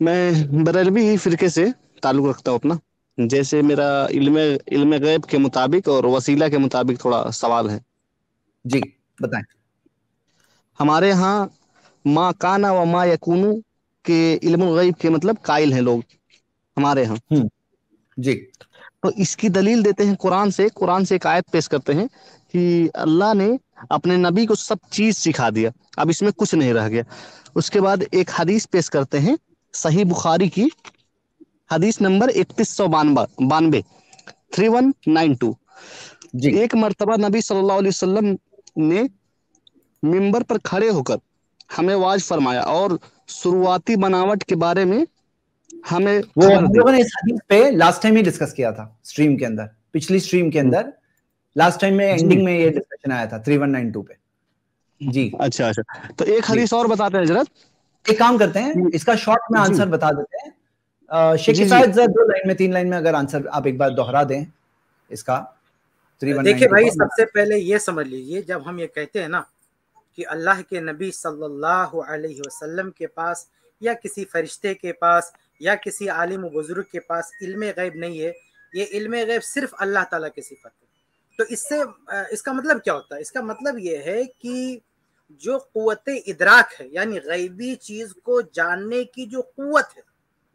मैं बरेलवी फिरके से ताल्लुक़ रखता हूँ अपना। जैसे मेरा इल्म इल्म गैब के मुताबिक और वसीला के मुताबिक थोड़ा सवाल है। जी बताएं। हमारे यहाँ माँ काना व माँ यकूनू के इल्म गैब के मतलब कायल हैं लोग हमारे यहाँ। जी तो इसकी दलील देते हैं कुरान से एक आयत पेश करते हैं कि अल्लाह ने अपने नबी को सब चीज सिखा दिया, अब इसमें कुछ नहीं रह गया। उसके बाद एक हदीस पेश करते हैं, सही बुखारी की हदीस नंबर 3192, 3192। जी एक मर्तबा नबी सल्लल्लाहु अलैहि वसल्लम ने मिंबर पर खड़े होकर हमें वाज फरमाया और शुरुआती बनावट के बारे में हमें वो खबर हम दी। लोगों ने इस हदीस पे लास्ट टाइम ही डिस्कस किया था स्ट्रीम के अंदर, पिछली स्ट्रीम के अंदर लास्ट टाइम में जी, एंडिंग में ये डिस्कशन आया था 3192 पे। जी अच्छा अच्छा, तो एक जी हदीस और बताते हैं हजरत। एक काम करते हैं, इसका शॉर्ट में जी आंसर बता देते हैं। शेख जी जी। किफायत जरा 2 लाइन में 3 लाइन में अगर आंसर आप एक बार दोहरा दें इसका देखिए 3192 भाई, का। सबसे पहले ये समझ लीजिए, जब हम ये कहते हैं ना कि अल्लाह के नबी सल्लल्लाहु अलैहि वसल्लम के पास या किसी फरिश्ते के पास या किसी आलिम बुजुर्ग के पास इल्म गैब नहीं है, ये इल्म गैब सिर्फ अल्लाह ताला की सिफत है। तो इससे इसका मतलब क्या होता है? इसका मतलब ये है कि जो कुव्वत इदराक है, यानी गैबी चीज को जानने की जो कुव्वत है,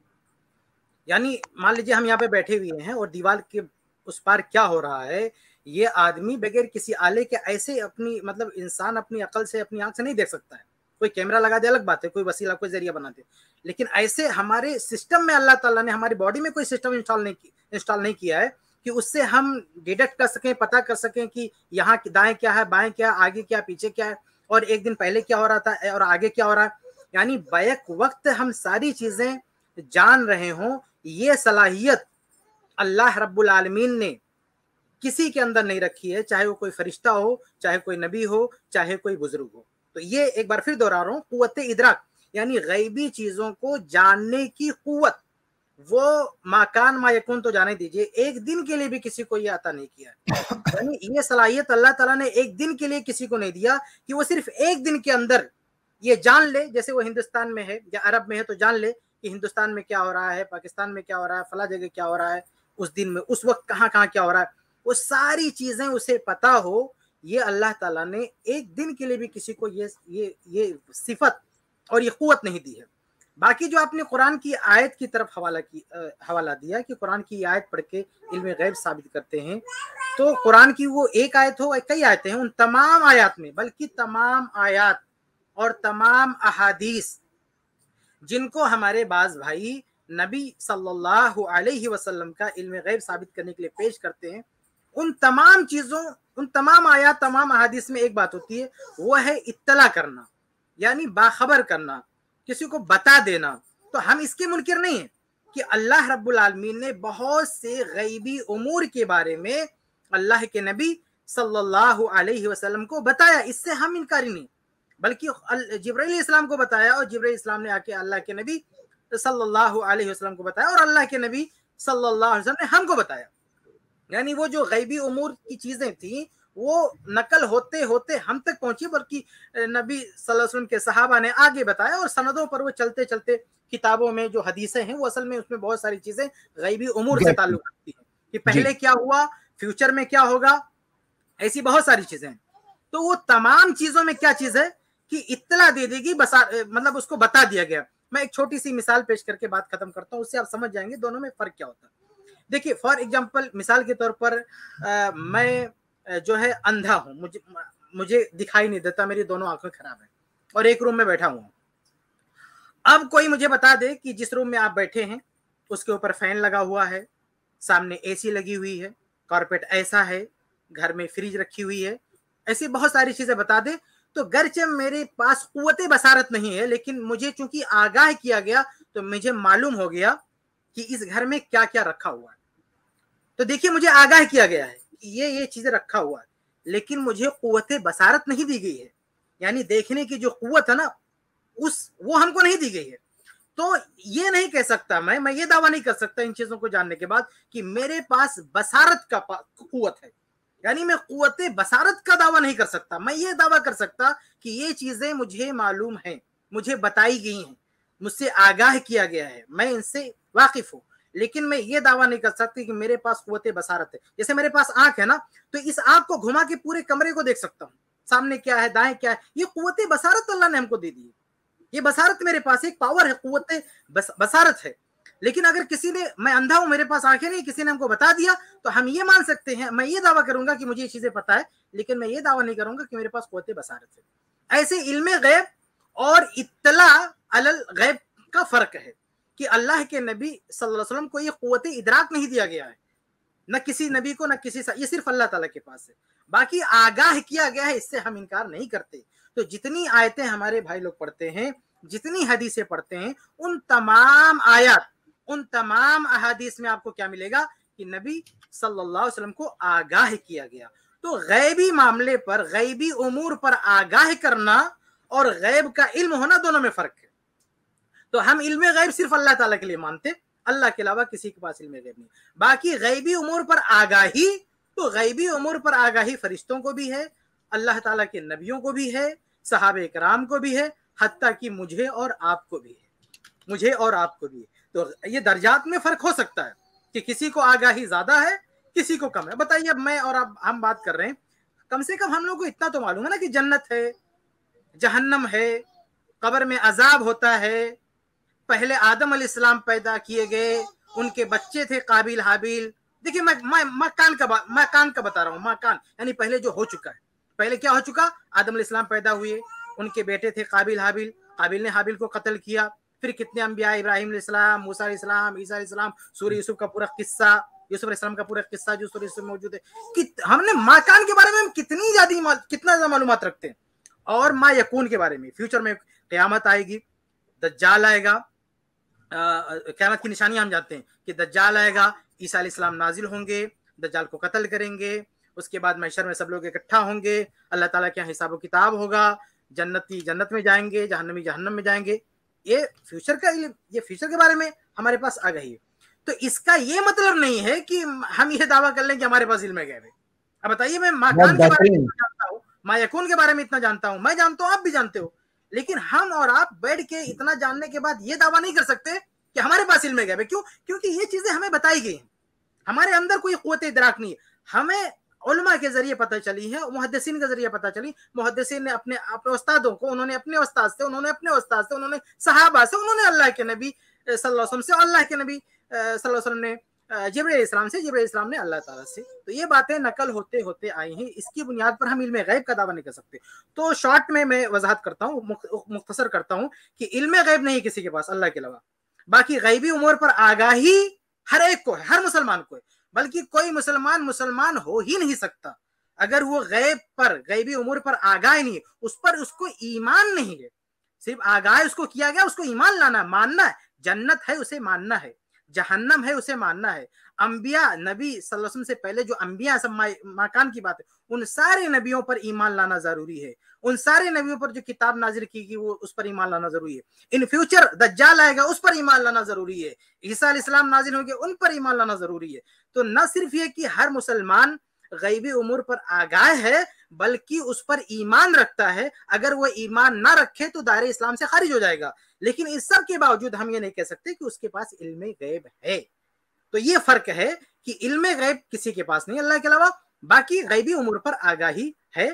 यानी मान लीजिए हम यहाँ पे बैठे हुए हैं और दीवार के उस पार क्या हो रहा है, ये आदमी बगैर किसी आले के ऐसे अपनी मतलब इंसान अपनी अकल से अपनी आंख से नहीं देख सकता है। कोई कैमरा लगा दे अलग बात है, कोई वसीला कोई जरिया बना दे, लेकिन ऐसे हमारे सिस्टम में अल्लाह ताला ने हमारी बॉडी में कोई सिस्टम इंस्टॉल नहीं किया है कि उससे हम डिटेक्ट कर सकें, पता कर सकें कि यहाँ दाएं क्या है, बाएं क्या है, आगे क्या, पीछे क्या है, और एक दिन पहले क्या हो रहा था और आगे क्या हो रहा है। यानी बैक वक्त हम सारी चीजें जान रहे हों, ये सलाहियत अल्लाह रब्बुल आलमीन ने किसी के अंदर नहीं रखी है, चाहे वो कोई फरिश्ता हो, चाहे कोई नबी हो, चाहे कोई बुजुर्ग हो। तो ये एक बार फिर दोहरा रहा हूँ, कुव्वत इदराक यानी गैबी चीजों को जानने की कुव्वत, वो माकान मा यकून तो जाने दीजिए, एक दिन के लिए भी किसी को ये अता नहीं किया है। यानी ये सलाहियत अल्लाह ताला ने एक दिन के लिए किसी को नहीं दिया कि वो सिर्फ एक दिन के अंदर ये जान ले, जैसे वो हिंदुस्तान में है या अरब में है तो जान ले कि हिंदुस्तान में क्या हो रहा है, पाकिस्तान में क्या हो रहा है, फला जगह क्या हो रहा है, उस दिन में उस वक्त कहाँ कहाँ क्या हो रहा है, वो सारी चीजें उसे पता हो। ये अल्लाह ताला ने एक दिन के लिए भी किसी को ये सिफत और ये कुव्वत नहीं दी है। बाकी जो आपने कुरान की आयत की तरफ हवाला दिया कि कुरान की आयत पढ़ के इल्म गैब साबित करते हैं, तो कुरान की वो एक आयत हो, कई आयतें हैं, उन तमाम आयत में, बल्कि तमाम आयत और तमाम अहादीस जिनको हमारे बाज भाई नबी सल्लल्लाहु अलैहि वसल्लम का इल्म गैब साबित करने के लिए पेश करते हैं, उन तमाम चीजों, उन तमाम आयत, तमाम अहादीस में एक बात होती है, वो है इत्तला करना, यानी बाखबर करना, किसी को बता देना। तो हम इसके मुनकिर नहीं है कि अल्लाह रब्बुल आलमीन ने बहुत से गैबी उमूर के बारे में अल्लाह के नबी सल्लल्लाहु अलैहि वसल्लम को बताया, इससे हम इनकारी नहीं, बल्कि जिब्राइल इस्लाम को बताया और जिब्राइल इस्लाम ने आके अल्लाह के नबी सल्लल्लाहु अलैहि वसल्लम को बताया और अल्लाह के नबी सल्लल्लाहु अलैहि वसल्लम ने हमको बताया। यानी वो जो गैबी उमूर की चीजें थी वो नकल होते होते हम तक पहुंची, बल्कि नबी सल्लल्लाहु अलैहि वसल्लम के सहाबा ने आगे बताया और सनदों पर वो चलते चलते किताबों में जो हदीसें हैं वो असल में उसमें बहुत सारी चीजें गैबी उमूर से ताल्लुक रखती हैं कि पहले क्या हुआ, फ्यूचर में क्या होगा, ऐसी बहुत सारी चीजें। तो वो तमाम चीजों में क्या चीज है कि इत्तला दे देगी, मतलब उसको बता दिया गया। मैं एक छोटी सी मिसाल पेश करके बात खत्म करता हूं, उससे आप समझ जाएंगे दोनों में फर्क क्या होता है। देखिए फॉर एग्जांपल, मिसाल के तौर पर मैं जो है अंधा हूं, मुझे दिखाई नहीं देता, मेरी दोनों आंखें खराब है और एक रूम में बैठा हुआ हूं। अब कोई मुझे बता दे कि जिस रूम में आप बैठे हैं उसके ऊपर फैन लगा हुआ है, सामने एसी लगी हुई है, कारपेट ऐसा है, घर में फ्रिज रखी हुई है, ऐसी बहुत सारी चीजें बता दे, तो गरचे मेरे पास कुव्वते बसारत नहीं है, लेकिन मुझे चूंकि आगाह किया गया तो मुझे मालूम हो गया कि इस घर में क्या क्या रखा हुआ है। तो देखिए मुझे आगाह किया गया है कि ये चीजें रखा हुआ है, लेकिन मुझे कुव्वते बसारत नहीं दी गई है, यानी देखने की जो कुव्वत है ना वो हमको नहीं दी गई है। तो ये नहीं कह सकता मैं ये दावा नहीं कर सकता इन चीजों को जानने के बाद कि मेरे पास बसारत का कुव्वत है, यानी मैं कुव्वते बसारत का दावा नहीं कर सकता। मैं ये दावा कर सकता कि ये चीजें मुझे मालूम है, मुझे बताई गई हैं, मुझसे आगाह किया गया है, मैं इनसे वाकिफ हूँ, लेकिन मैं ये दावा नहीं कर सकती कि मेरे पास कुव्वत बसारत है। जैसे मेरे पास आंख है ना, तो इस आंख को घुमा के पूरे कमरे को देख सकता हूँ, सामने क्या है, दाएं क्या है, ये कुव्वत बसारत तो अल्लाह ने हमको दे दी है। ये बसारत मेरे पास एक पावर है, कुव्वत बसारत है। लेकिन अगर किसी ने, मैं अंधा हूं, मेरे पास आंखें नहीं, किसी ने हमको बता दिया, तो हम ये मान सकते हैं, मैं ये दावा करूंगा कि मुझे ये चीजें पता है, लेकिन मैं ये दावा नहीं करूंगा कि मेरे पास कुव्वत बसारत है। ऐसे इल्म गैब और इत्तला अलल गैब का फर्क है कि अल्लाह के नबी सल्लल्लाहु अलैहि वसल्लम को ये कुव्वत इदराक नहीं दिया गया है, न किसी नबी को, न किसी, ये सिर्फ अल्लाह ताला के पास है। बाकी आगाह किया गया है, इससे हम इनकार नहीं करते। तो जितनी आयतें हमारे भाई लोग पढ़ते हैं, जितनी हदीसें पढ़ते हैं, उन तमाम आयत, उन तमाम अहादीस में आपको क्या मिलेगा कि नबी सल्लल्लाहु अलैहि वसल्लम को आगाह किया गया। तो गैबी मामले पर, गैबी उमूर पर आगाह करना और गैब का इल्म होना, दोनों में फर्क है। तो हम इल्म गैब सिर्फ अल्लाह ताला के लिए मानते, अल्लाह के अलावा किसी के पास इल्म गैब नहीं। बाकी गैबी उमूर पर आगाही, तो गैबी उमूर पर आगाही फरिश्तों को भी है, अल्लाह ताला के नबियों को भी है, सहाबे कराम को भी है, हत्ता कि मुझे और आपको भी है, मुझे और आपको भी है। तो ये दर्जात में फर्क हो सकता है कि किसी को आगाही ज्यादा है, किसी को कम है। बताइए, अब मैं और आप हम बात कर रहे हैं, कम से कम हम लोग को इतना तो मालूम है ना कि जन्नत है, जहन्नम है, कब्र में अजाब होता है, पहले आदम अलैहिस्सलाम पैदा किए गए, उनके बच्चे थे काबिल हाबिल। देखिए, मैं कान का बता रहा हूँ, माकान यानी पहले जो हो चुका है। पहले क्या हो चुका, आदम अलैहिस्सलाम पैदा हुए, उनके बेटे थे काबिल हाबिल, काबिल ने हाबिल को कत्ल किया, फिर कितने अंबिया, इब्राहिम अलैहिस्सलाम, मूसा अलैहिस्सलाम, ईसा अलैहिस्सलाम, सूरह यूसुफ का पूरा किस्सा, यूसुफ अलैहिस्सलाम का पूरा किस्सा जो सूरह यूसुफ में मौजूद है। कि हमने माकान के बारे में हम कितना ज्यादा मालूमात रखते हैं। और मा यकून के बारे में, फ्यूचर में क़यामत आएगी, दज्जाल आएगा, क़यामत की निशानियां हम जानते हैं कि दज्जाल आएगा, ईसा अलैहिस्सलाम नाजिल होंगे, दज्जाल को कत्ल करेंगे, उसके बाद महशर में सब लोग इकट्ठा होंगे, अल्लाह ताला के यहाँ हिसाब किताब होगा, जन्नती जन्नत में जाएंगे, जहन्नमी जहन्नम में जाएंगे। ये फ्यूचर का इल्म, ये फ्यूचर के बारे में हमारे पास आ गई है। तो इसका ये मतलब नहीं है कि हम ये दावा कर लें कि हमारे पास इल्म गैब है। अब बताइए, मैं माकान के बारे में इतना जानता हूँ, मायकून के बारे में इतना जानता हूँ, मैं जानता हूँ, आप भी जानते हो, लेकिन हम और आप बैठ के इतना जानने के बाद ये दावा नहीं कर सकते कि हमारे पास इल्म गैब है। क्यों? क्योंकि ये चीजें हमें बताई गई हैं, हमारे अंदर कोई क़ुव्वत इदराक नहीं है। हमें उलमा के जरिए पता चली है, मुहद्दिसीन के जरिए पता चली। मुहद्दिसीन ने अपने उस्तादों को, उन्होंने अपने उस्ताद से, उन्होंने अपने उस्ताद से, उन्होंने सहाबा से, उन्होंने अल्लाह के नबी सल्लल्लाहु अलैहि वसल्लम से, अल्लाह के नबी सल्लल्लाहु अलैहि वसल्लम ने जिब्रील इस्लाम से, जिब्रील इस्लाम ने अल्लाह ताला से। तो ये बातें नकल होते होते आई हैं, इसकी बुनियाद पर हम इल्म गैब का दावा नहीं कर सकते। तो शॉर्ट में मैं वजाहत करता हूँ, मुख्तसर करता हूँ कि इल्म गैब नहीं किसी के पास अल्लाह के अलावा। बाकी गैबी उमूर पर आगाही हर एक को है, हर मुसलमान को है, बल्कि कोई मुसलमान हो ही नहीं सकता अगर वो गैब पर, गैबी उमूर पर आगाह नहीं है, उस पर उसको ईमान नहीं है। सिर्फ आगाह उसको किया गया, उसको ईमान लाना, मानना है। जन्नत है उसे मानना है, जहन्नम है उसे मानना है। अंबिया, नबी सल्लल्लाहु अलैहि वसल्लम से पहले जो अंबिया, सब माकान की बात है, उन सारे नबियों पर ईमान लाना जरूरी है। उन सारे नबियों पर जो किताब नाजिल की गई वो उस पर ईमान लाना जरूरी है। इन फ्यूचर दज्जाल आएगा, उस पर ईमान लाना जरूरी है। ईसा अलैहिस्सलाम नाजिल होंगे, उन पर ईमान लाना जरूरी है। तो न सिर्फ ये कि हर मुसलमान गैबी उमूर पर आगाह है, बल्कि उस पर ईमान रखता है। अगर वो ईमान ना रखे तो दायरे इस्लाम से खारिज हो जाएगा। लेकिन इस सब के बावजूद हम ये नहीं कह सकते कि उसके पास इल्म गैब है। तो ये फर्क है कि इल्म गैब किसी के पास नहीं अल्लाह के अलावा। बाकी गैबी उमूर पर आगाही है,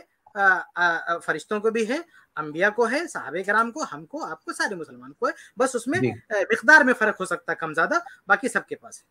फरिश्तों को भी है, अंबिया को है, सहाबे कराम को, हमको, आपको, सारे मुसलमान को है। बस उसमें मिकदार में फर्क हो सकता है, कम ज्यादा, बाकी सबके पास है।